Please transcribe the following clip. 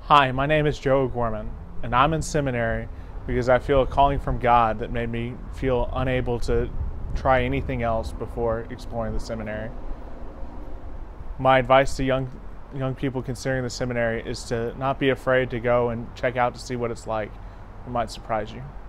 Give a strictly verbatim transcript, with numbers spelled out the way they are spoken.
Hi, my name is Joe Gorman, and I'm in seminary because I feel a calling from God that made me feel unable to try anything else before exploring the seminary. My advice to young young people considering the seminary is to not be afraid to go and check out to see what it's like. It might surprise you.